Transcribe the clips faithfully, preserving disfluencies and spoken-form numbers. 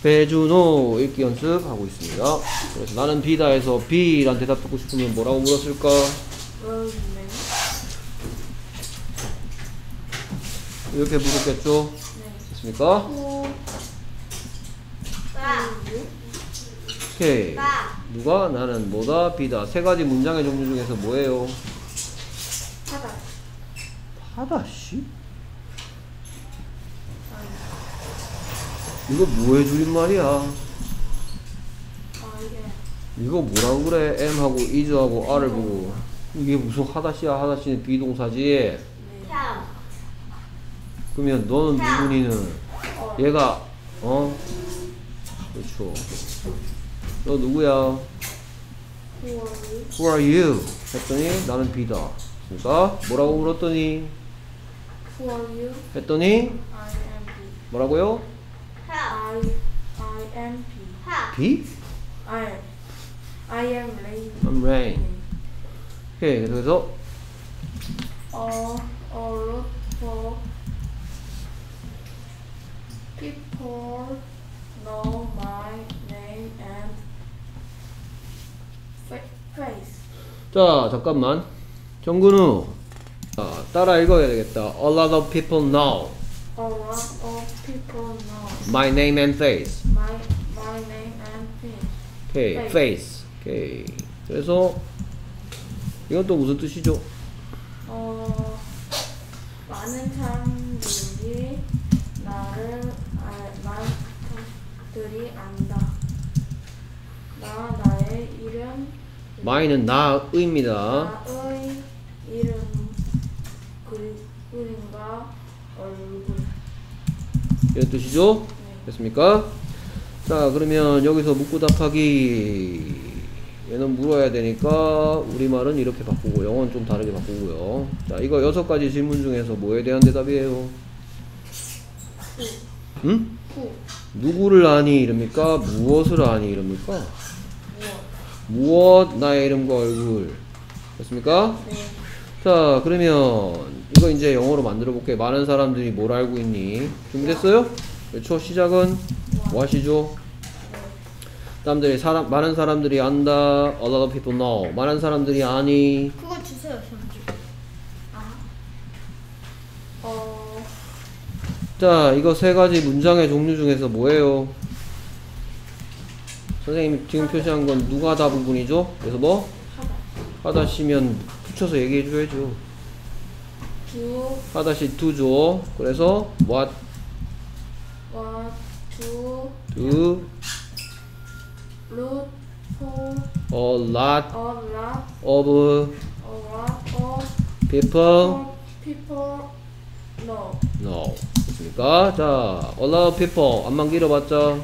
배준호 읽기 연습하고 있습니다. 그래서 나는 B다에서 B란 대답 듣고 싶으면 뭐라고 물었을까? 이렇게 물었겠죠? 됐습니까? 오케이. 누가? 나는 뭐다? B다. 세 가지 문장의 종류 중에서 뭐예요? 하다. 하다, 씨? 이거 뭐해 줄임말이야? 아, 이게. 이거 뭐라고 그래? M하고 is하고 R을 보고. 이게 무슨 하다씨야? 하다씨는 비동사지? 네. 그러면 너는 누구니는? 얘가, 어? 그렇죠. 너 누구야? Who are you? Who are you? 했더니 나는 B다. 그러니까 뭐라고 물었더니? Who are you? 했더니 I am B. 뭐라고요? I I am B. B? I I am Rain. I'm Rain. 오케이. 그래서 Uh, a lot for people know my name and fa- face. 자 잠깐만. 정근우. 자, 따라 읽어야 되겠다. A lot of people know A lot of people know my name and face. my my name and face. 오케이. Face. face. 오케이. 그래서 이건 또 무슨 뜻이죠? 어, 많은 사람들이 나를 알, 많은 사람들이 안다. 나 나의 이름 my는 나의입니다. 나의 이름 그리, 그림과 얼굴. 이런 뜻이죠? 네. 됐습니까? 자 그러면 여기서 묻고 답하기 얘는 물어야 되니까 우리말은 이렇게 바꾸고 영어는 좀 다르게 바꾸고요. 자 이거 여섯 가지 질문 중에서 뭐에 대한 대답이에요? 후. 응? 후. 누구를 아니 이럽니까? 무엇을 아니 이럽니까? 무엇. 무엇 나의 이름과 얼굴 됐습니까? 네. 자 그러면 이거 이제 영어로 만들어 볼게. 많은 사람들이 뭘 알고 있니? 준비됐어요? 그렇죠. 시작은 뭐하시죠? 사람들이 사람 많은 사람들이 안다. A lot of people know. 많은 사람들이 아니. 그거 주세요, 현주. 아. 어. 자 이거 세 가지 문장의 종류 중에서 뭐예요? 선생님이 지금 표시한 건 누가 다 부분이죠? 그래서 뭐? 하다. 하다시면 붙여서 얘기해 줘야죠. 두. 하다시 do죠. 그래서 what 와. 두. do root for a lot a lot of a lot of people people know. know. 됐습니까? 자, a lot of people 안만 길어봤자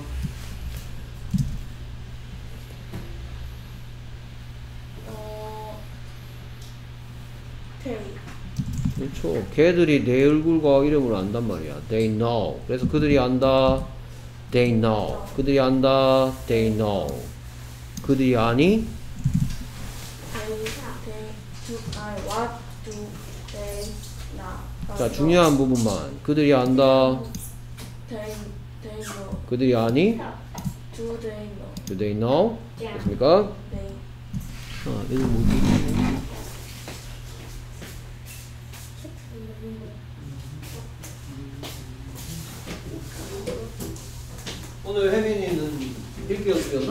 어. they. 그렇죠. 걔들이 내 얼굴과 이름을 안단 말이야. They know. 그래서 그들이 안다. They know. 그들이 안다. They know. 그들이 아니? they they do I what do they know. 자, 중요한 부분만. 그들이 안다. they they know. 그들이 아니? do they know. Do they know? 됐습니까? they. 아, 얘들 뭐지? 오늘 혜민이는 읽기 연습이었나?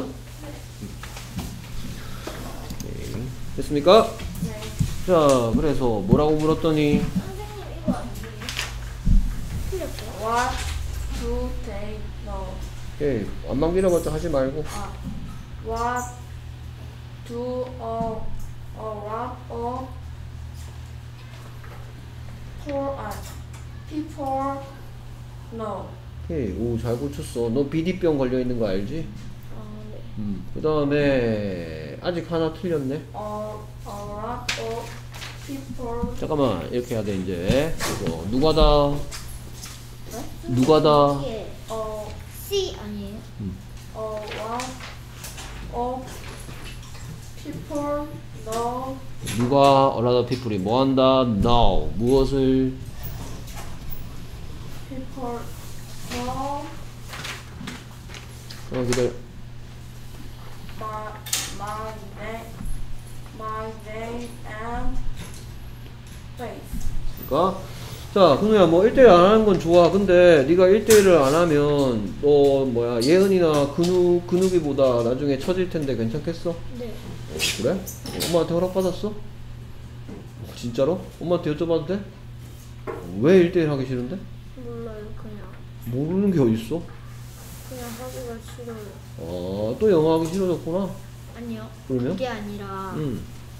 오케이. 됐습니까? 네. 자, 그래서 뭐라고 물었더니 선생님 이거 안 돼요? 틀렸어요? What do they know? 오케이. 안만 길어봤자 하지 말고 아, what do a a lot of people 아, people know? 오케이. 오, 잘 고쳤어. 너 비디병 걸려있는 거 알지? 어, 네. 음. 그 다음에 아직 하나 틀렸네. A, a lot of people. 잠깐만 이렇게 해야 돼 이제. 그래서 누가 다 네? 누가 다 이게 어, C 아니에요? 음. a lot of people know. 누가 a lot of people이 뭐한다? know 무엇을 people know 어, 기다려. My, my name, my name and face. 그러니까 자, 근우야 뭐 일 대 일 안 하는 건 좋아. 근데 네가 일 대 일을 안 하면 너 뭐야 예은이나 근우 근욱이보다 나중에 처질 텐데 괜찮겠어? 네. 어, 그래? 어, 엄마한테 허락 받았어? 어, 진짜로? 엄마한테 여쭤봐도 돼? 왜 일 대 일 하기 싫은데? 몰라요, 그냥. 모르는 게 어딨어? 그냥 하기가 싫어요. 아, 또 영어 하기 싫어졌구나. 아니요. 그러면? 그게 아니라 응.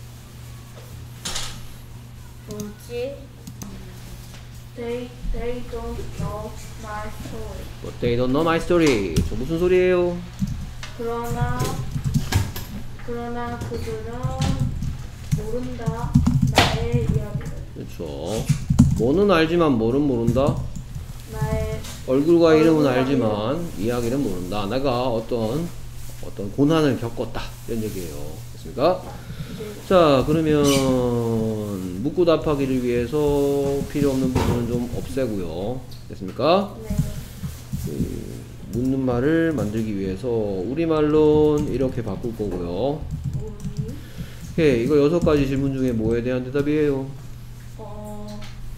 뭐지? They they don't know my story. But they don't know my story. 저 무슨 소리예요? 그러나 그러나 그들은 모른다 나의 이야기를. 그렇죠. 뭐는 알지만 뭐는 모른다. 나의 얼굴과 이름은 얼굴과 알지만 이야기는 모른다. 내가 어떤 어떤 고난을 겪었다. 이런 얘기예요. 됐습니까? 네. 자, 그러면 묻고 답하기를 위해서 필요 없는 부분은 좀 없애고요. 됐습니까? 네. 그 묻는 말을 만들기 위해서 우리말로는 이렇게 바꿀 거고요. 우리 오케이, 이거 여섯 가지 질문 중에 뭐에 대한 대답이에요? 어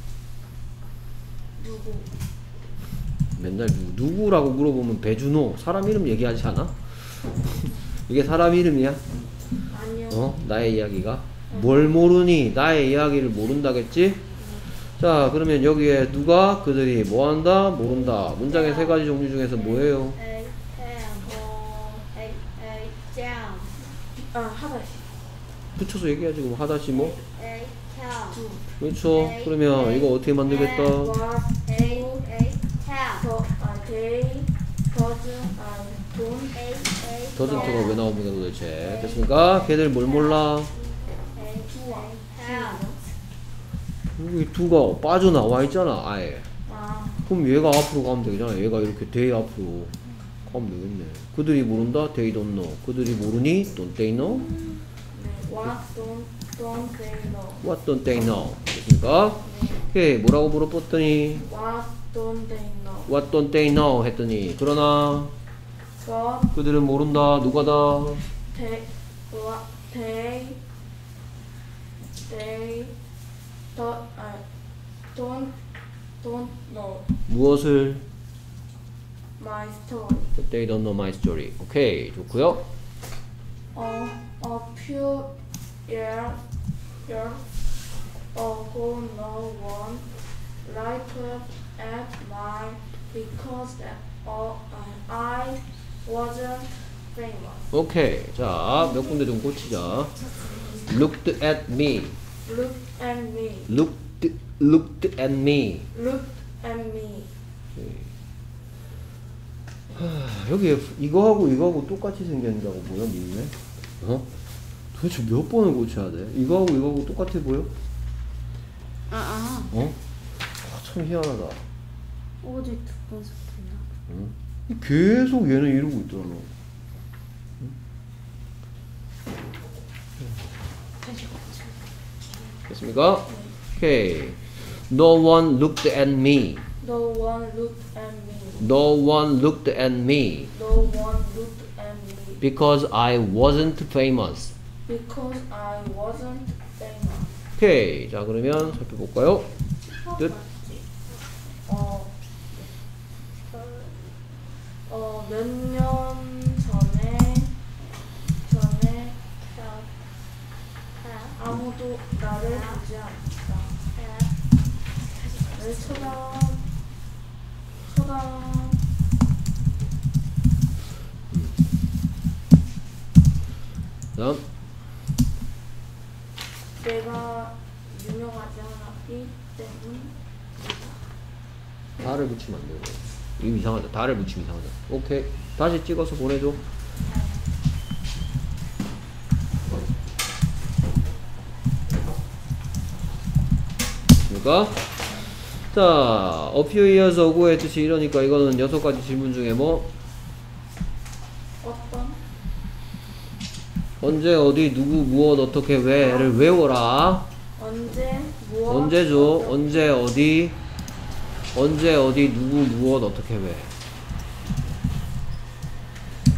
누구 맨날 누, 누구라고 물어보면 배준호 사람 이름 얘기하지 않아? 이게 사람 이름이야? 아니요. 어? 나의 이야기가? 뭘 모르니? 나의 이야기를 모른다겠지? 자, 그러면 여기에 누가 그들이 뭐 한다? 모른다. 문장의 세 가지 종류 중에서 뭐예요? A am 어 A A jam 아 하다시 붙여서 얘기하지. 그럼 하다시 뭐? A cow 두 그렇죠. 그러면 이거 어떻게 만들겠다? was A A cow 더 아, they doesn't 아 don't A A 더즌트가 왜 나옵니까 도대체? 됐습니까? 걔들 뭘 몰라? A 두와 cow 여기 두가 빠져나와 있잖아 아예. 아 그럼 얘가 앞으로 가면 되잖아. 얘가 이렇게 they 앞으로 가면 되겠네. 그들이 모른다? They don't know. 그들이 모르니? Don't they know? 네. What don't don't they know? What don't they know? 됐습니까? 오케이, 뭐라고 물어봤더니 What don't they know? What don't they know? 했더니 그러나 But 그들은 모른다. 누가다? they what they they don't 아 don't don't know 무엇을? my story. But they don't know my story. 오케이, 좋고요. Uh, a few years years ago, no one liked at mine because that uh, I wasn't famous. 오케이, 자, 몇 군데 좀 고치자. Looked at me. Look at me. Looked, looked at me. Look at me. 하, 여기 이거하고 이거하고 똑같이 생겼다고 보여, 미네? 어? 도대체 몇 번을 고쳐야 돼? 이거하고 이거하고 똑같아 보여? 아, 아. 어? 아, 참 희한하다. 어제 두번 섞였나? 응? 계속 얘는 이러고 있더라, 너. 다시 고쳐. 됐습니까? 오케이. No one looked at me. No one looked at me. No one looked at me No one looked at me because I wasn't famous. because I wasn't famous. 오케이. 자, 그러면 살펴볼까요? 뜻. 어, 어, 몇 년 전에, 전에, 아무도 나를 보지 않았다. 내 쳐다, 쳐다, 다음. 내가 유명하지 않았기 때문. 다를 붙이면 안 되고. 이거 이상하다. 다를 붙이면 이상하다. 오케이. 다시 찍어서 보내줘. 그러니까 자, a few years ago의 뜻이 이러니까 이거는 여섯 가지 질문 중에 뭐 어떤? 언제 어디 누구 무엇 어떻게 왜를 외워라. 언제, 무엇, 언제죠? 어떻게. 언제 어디 언제 어디 누구 무엇 어떻게 왜.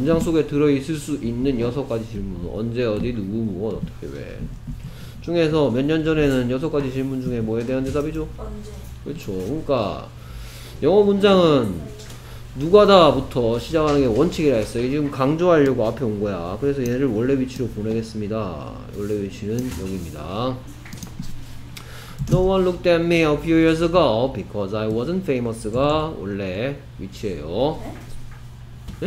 문장 속에 들어있을 수 있는 여섯 가지 질문. 언제, 어디, 누구, 무엇, 어떻게, 왜. 중에서 몇 년 전에는 여섯 가지 질문 중에 뭐에 대한 대답이죠? 언제? 그렇죠. 그러니까 영어 문장은 누가다부터 시작하는 게 원칙이라 했어요. 지금 강조하려고 앞에 온 거야. 그래서 얘를 원래 위치로 보내겠습니다. 원래 위치는 여기입니다. No one looked at me a few years ago because I wasn't famous가 원래 위치예요. 네?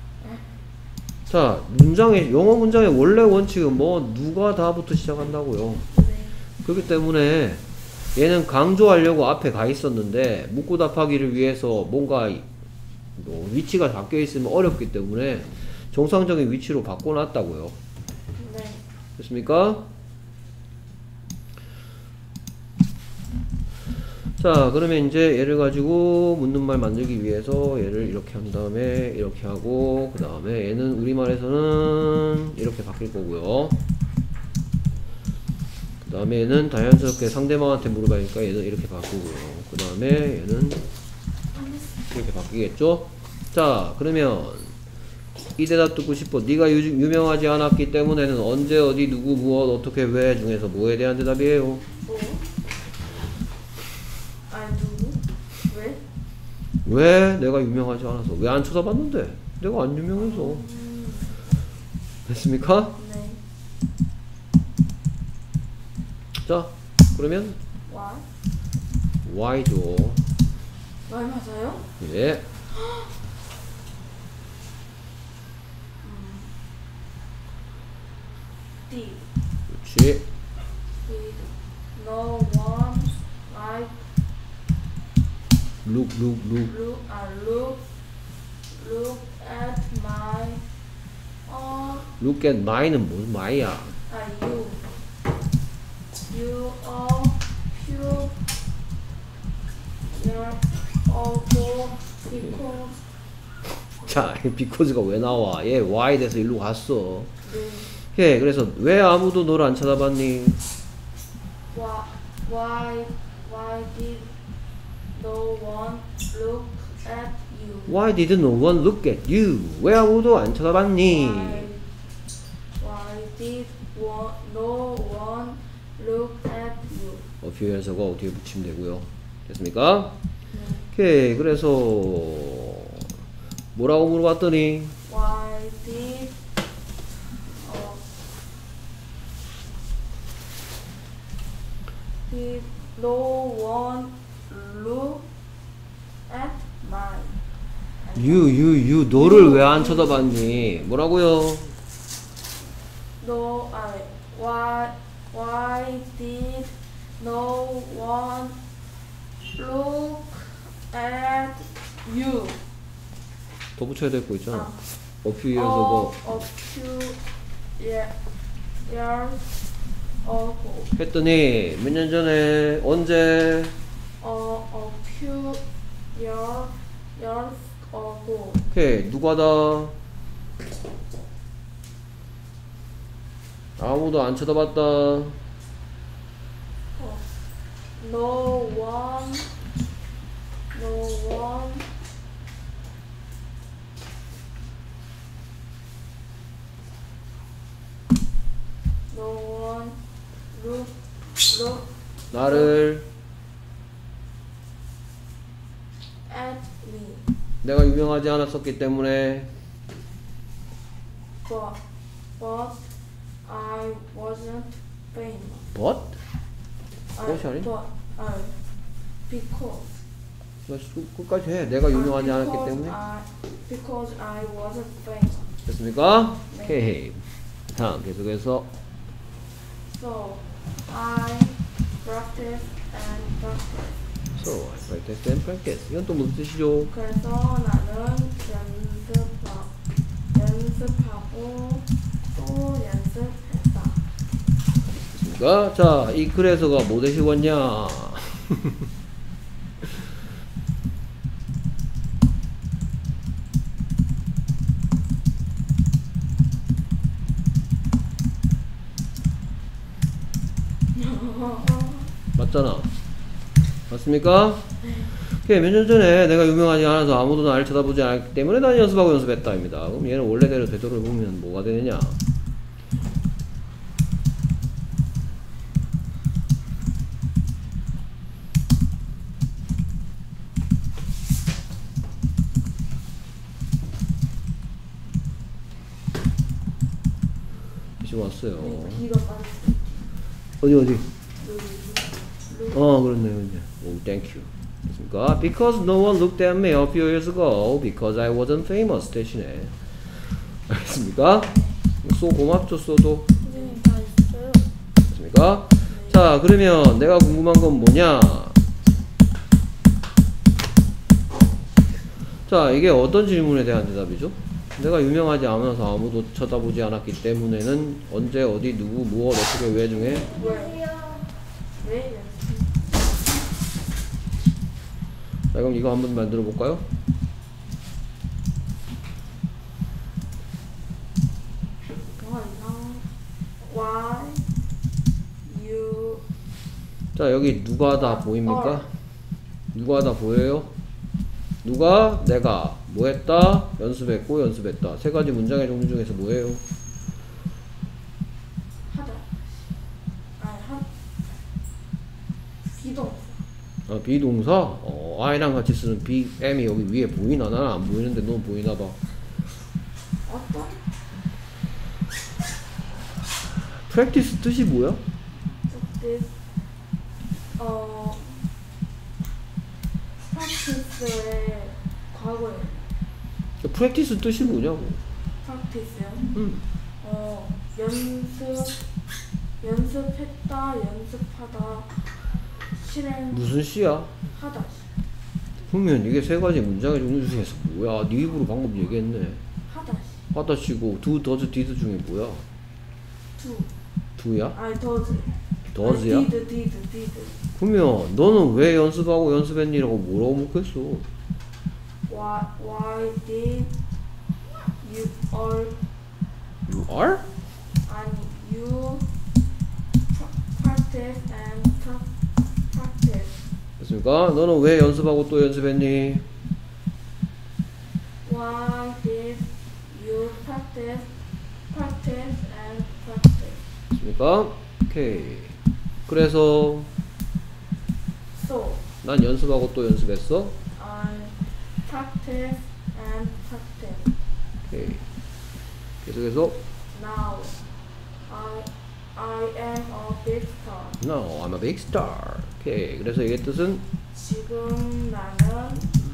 자, 문장의 영어 문장의 원래 원칙은 뭐 누가 다부터 시작한다고요. 네. 그렇기 때문에 얘는 강조하려고 앞에 가 있었는데 묻고 답하기를 위해서 뭔가 뭐 위치가 바뀌어 있으면 어렵기 때문에 정상적인 위치로 바꿔놨다고요. 네. 됐습니까? 자, 그러면 이제 얘를 가지고 묻는 말 만들기 위해서 얘를 이렇게 한 다음에 이렇게 하고 그 다음에 얘는 우리말에서는 이렇게 바뀔 거고요. 그 다음에 얘는 자연스럽게 상대방한테 물어봐니까 얘는 이렇게 바꾸고요. 그 다음에 얘는 이렇게 바뀌겠죠? 자, 그러면 이 대답 듣고 싶어. 네가 유, 유명하지 않았기 때문에는 언제, 어디, 누구, 무엇, 어떻게, 왜 중에서 뭐에 대한 대답이에요? 뭐? 아니 누구? 왜? 왜 내가 유명하지 않아서? 왜 안 쳐다봤는데? 내가 안 유명해서. 음, 됐습니까? 네. 자, 그러면 Why? why죠. Why 맞아요? 예. Did 그렇지. Did no one like look, look, look. look uh, look look at my uh, look at my는 뭔 my야? uh you you are pure you're awful because 자, because가 왜 나와? 얘 why 돼서 일로 갔어. 네. 예, 그래서 왜 아무도 너를 안 쳐다봤니? Why why why did no one look at you? Why did no one look at you? 왜 아무도 안 쳐다봤니? Why why did one, no one look at you? 어, 비유해서가 뒤에 붙이면 되고요. 됐습니까? 네. 오케이, 그래서 뭐라고 물어봤더니 Why did uh, did no one look at my you, you, you 너를 왜 안 쳐다봤니? 뭐라고요? no I why why did no one look at you? 더 붙여야 될 거 있잖아. 아. 어, 비유해서가 A few ye- years ago. 했더니 몇 년 전에 언제? Uh, a few year, years ago. 오케이, 누가다? 아무도 안 쳐다봤다. Uh, no one, no one no one look, look 나를 at me. 내가 유명하지 않았었기 때문에 But, but I wasn't famous. but? I, 그것이 아니? but, I, because. 너 끝- 끝까지 해. 내가 유명하지 않았기 because 때문에. I, because I wasn't famous. 됐습니까? 네. 오케이. 다음 계속해서 So I practice and practice. So I practice and practice. 이건 또 무슨 뜻이죠? 그래서 나는 연습하, 연습하고 또 연습했다. 됐습니까? 자, 이 그래서가 뭐 되시고 왔냐? 맞잖아. 맞습니까? 몇 년 전에 내가 유명하지 않아서 아무도 나를 쳐다보지 않았기 때문에 난 연습하고 연습했다입니다. 그럼 얘는 원래대로 되돌아보면 뭐가 되느냐? 지금 왔어요. 비가 빠졌어. 어디 어디? 어 그렇네요. 이제. 오, thank you. 됐습니까? Because no one looked at me a few years ago because I wasn't famous 대신에 알겠습니까? 쏘 고맙죠 쏘도. 선생님 다 있어요. 됐습니까? 자 그러면 내가 궁금한 건 뭐냐? 자 이게 어떤 질문에 대한 대답이죠? 내가 유명하지 않아서 아무도 쳐다보지 않았기 때문에는 언제 어디 누구 무엇 어떻게 왜 중에 왜? 왜? 자 그럼 이거 한번 만들어 볼까요? Why you 자 여기 누가 다 보입니까? 누가 다 보여요? 누가 내가 뭐 했다? 연습했고 연습했다. 세 가지 문장의 종류 중에서 뭐예요? 하다. 아니 하. 비동사. 아, 비동사? 어, I랑 같이 쓰는 be, am이 여기 위에 보이나? 나는 안 보이는데 넌 보이나 봐. 어떤? practice 뜻이 뭐야? this 어 practice의 과거예요. practice 뜻이 뭐냐고. practice요? 음. 어 연습 연습했다 연습하다 실행 무슨 시야? 하다. 그러면 이게 세 가지 문장의 종류 중에서 뭐야? 네 입으로 방금 얘기했네. 하다. 하다 치고 do, does, did 중에 뭐야? do. do야? 아니 does. does야? 아니, did did did. 그러면 너는 왜 연습하고 연습했니라고 뭐라고 묻겠어? Why why did you all You are? 아니 you pra- practice and pra- practice. 됐습니까? 너는 왜 연습하고 또 연습했니? Why did you practice practice and practice? 됐습니까? 오케이. 그래서 So 난 연습하고 또 연습했어? I practice and practice. 오케이. 계속해서 Now I I am a big star. No, I'm a big star. 오케이. 그래서 이게 뜻은 지금 나는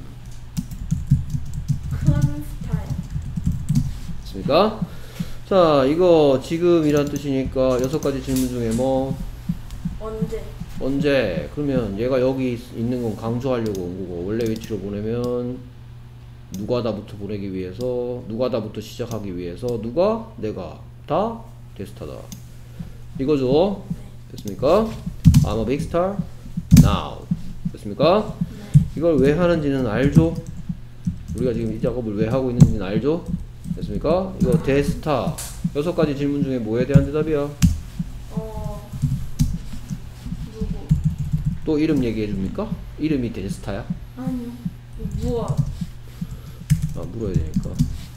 큰 스타야. 됐습니까? 자, 이거 지금이란 뜻이니까 여섯 가지 질문 중에 뭐 언제? 언제? 그러면 얘가 여기 있- 있는 건 강조하려고 온 거고 원래 위치로 보내면 누가다부터 보내기 위해서 누가다부터 시작하기 위해서 누가? 내가 다 데스타다 이거죠? 됐습니까? I'm a big star now 됐습니까? 네. 이걸 왜 하는지는 알죠? 우리가 지금 이 작업을 왜 하고 있는지는 알죠? 됐습니까? 이거 데스타 여섯 가지 질문 중에 뭐에 대한 대답이야? 어 누구? 또 이름 얘기해 줍니까? 이름이 데스타야? 아니요. 무엇? 아, 물어야 되니까.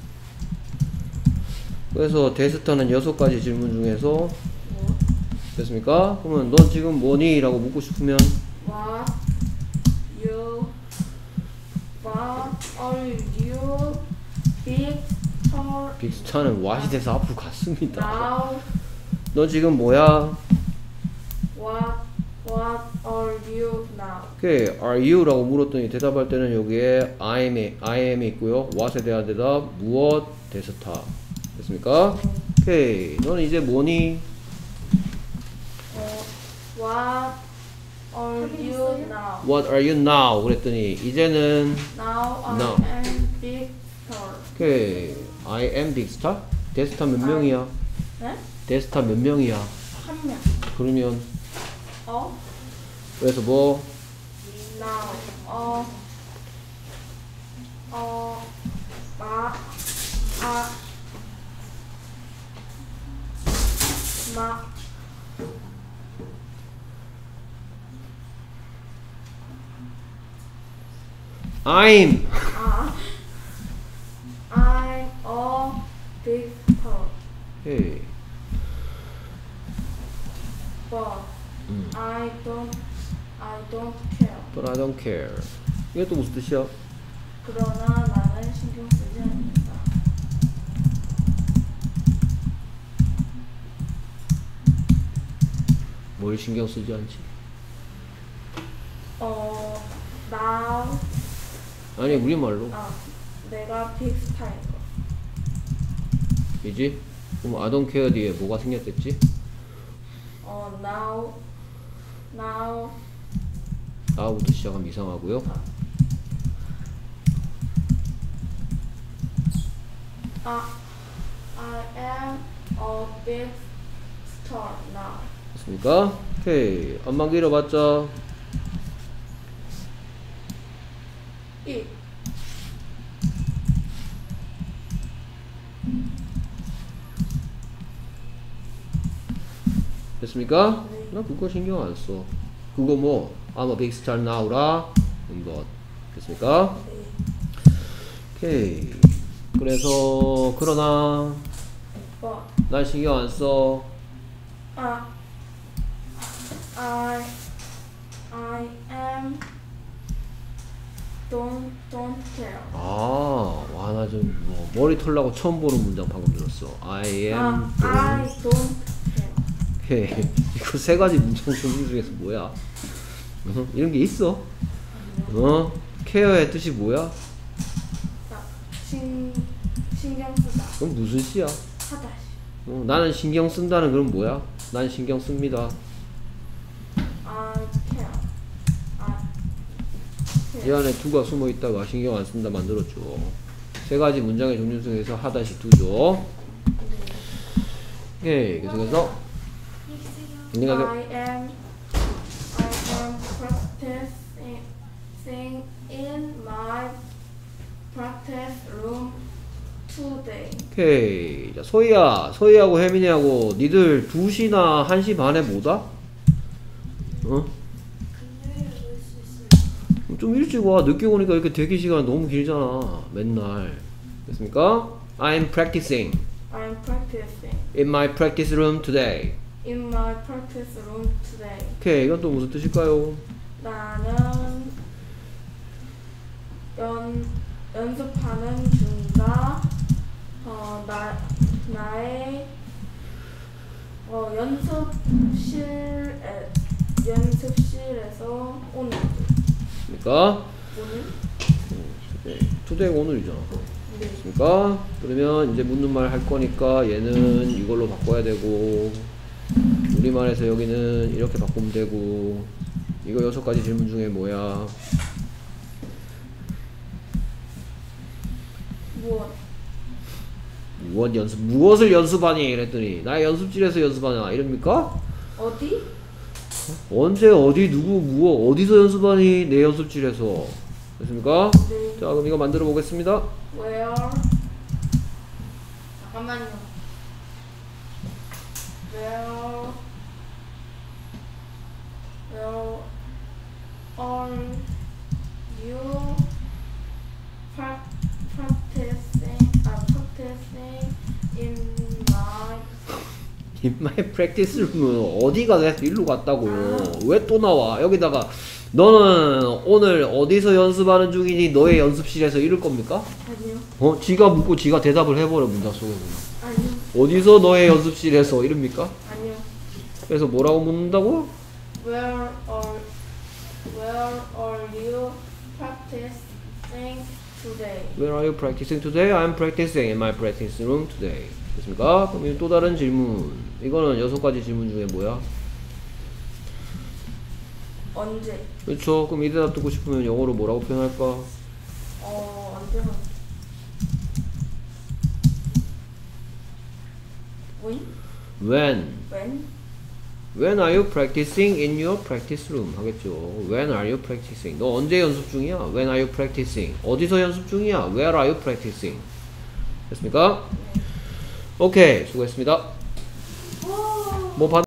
그래서 데스타는 여섯 가지 질문 중에서 무엇? 됐습니까? 그러면 넌 지금 뭐니? 라고 묻고 싶으면 What you What are you big star 빅스타는 what이 돼서 앞으로 갔습니다. now? 너 지금 뭐야? What What are you now? 오케이, are you? 라고 물었더니 대답할 때는 여기에 I'm, I am 있고요. what에 대한 대답, 무엇, 데스타. 됐습니까? 오케이, 너는 이제 뭐니? 어, What are you now? What are you now? 그랬더니 이제는 Now I Now. am big star. 오케이, I am big star? 데스타 몇 아. 명이야? 네? 데스타 몇 명이야? 한 명. 그러면 어? 그래서 뭐? Now. 어. 어. 마. 아. 마. I'm. 아, I'm a victor, 오케이. but 음. I don't, I don't care. But I don't care. 이게 또 무슨 뜻이야? 그러나 나는 신경 쓰지 않는다. 뭘 신경 쓰지 않지? 어, now, 아니 우리말로 아, 내가 비슷한 거. 이지? 그럼 I don't care 뒤에 뭐가 생겼댔지? 어, now, now, now부터 시작하면 이상하고요. 아, I am a big star now. 됐습니까? 오케이. 안만 길어봤자 It, 됐습니까? 네. 나 그거 신경 안 써. 그거 뭐 I'm a big star now라 음, 뭐 됐습니까? 네. 오케이. 그래서 그러나 but, 난 신경 안 써. 아, I, I am don't, don't care. 아, 와, 나 좀 뭐 머리 털라고 처음 보는 문장 방금 들었어. I am. 아, don't. I don't care. 오케이. 이거 세 가지 문장 종류 중에서 뭐야? 어? 이런 게 있어? 어? 케어의 뜻이 뭐야? 나 신, 신경 쓰다. 그럼 무슨 시야? 하다. 어, 나는 신경 쓴다는 그럼 뭐야? 난 신경 씁니다. I care. I 이 care. 안에 두가 숨어 있다가 신경 안 쓴다 만들었죠. 세 가지 문장의 종류 중에서 하다시 두죠. 오케이. 계속해서 내가 I am, I am practicing in my practice room today. 오케이. 자, 소희야, 소희하고 혜민이하고 니들 두 시나 한 시 반에 뭐다? 어? 좀 일찍 와. 늦게 오니까 이렇게 대기 시간 너무 길잖아. 맨날. 됐습니까? I'm practicing I am practicing in my practice room today. in my practice room today. 오케이. 이건 또 무슨 뜻일까요? 나는 연, 연습하는 중이다. 어, 나, 나의 어, 연습실에, 연습실에서 오늘 그러니까 오늘 today 오늘이잖아. 네. 됐습니까? 그러면 이제 묻는 말 할 거니까 얘는 이걸로 바꿔야 되고 우리말에서 여기는 이렇게 바꾸면 되고 이거 여섯 가지 질문 중에 뭐야? 무엇 무엇 연습 무엇을 연습하니? 그랬더니 나 연습실에서 연습하냐 이럽니까? 어디 언제 어디 누구 무엇 어디서 연습하니? 내 연습실에서. 됐습니까? 네. 자 그럼 이거 만들어 보겠습니다. where 잠깐만요. where where are you prac- practicing uh, practicing in my In my practice room은 어디가 돼서 일로 갔다고요. 왜 또 나와? 여기다가 너는 오늘 어디서 연습하는 중이니? 너의 연습실에서 이럴 겁니까? 아니요 어? 지가 묻고 지가 대답을 해버려 문장 속에서. 아니요 어디서 너의 연습실에서 이럽니까? 아니요 그래서 뭐라고 묻는다고? where are where are you practicing today? Where are you practicing today? I'm practicing in my practice room today. 됐습니까? 그럼 또 다른 질문. 이거는 여섯 가지 질문 중에 뭐야? 언제 그렇죠. 그럼 이 대답 듣고 싶으면 영어로 뭐라고 표현할까? 어 언제나 when When. when When are you practicing in your practice room? 하겠죠. When are you practicing? 너 언제 연습 중이야? When are you practicing? 어디서 연습 중이야? Where are you practicing? 됐습니까? 네. 오케이. 수고했습니다. 뭐 받